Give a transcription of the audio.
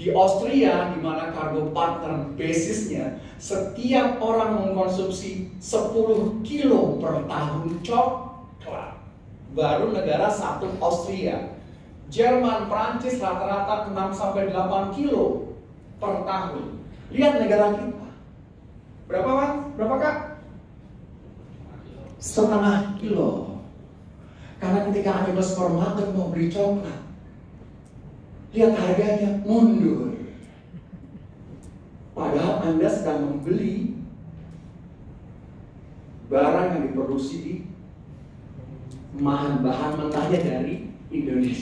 Di Austria, di mana kargo partner basisnya, setiap orang mengkonsumsi 10 kilo per tahun coklat. Baru negara satu Austria. Jerman, Prancis rata-rata 6-8 kilo per tahun. Lihat negara kita. Berapa, Mas? Berapa, Kak? Setengah kilo. Karena ketika Anda ke supermarket mau beli coklat, lihat harganya mundur. Padahal Anda sedang membeli barang yang diproduksi di bahan mentahnya dari Indonesia.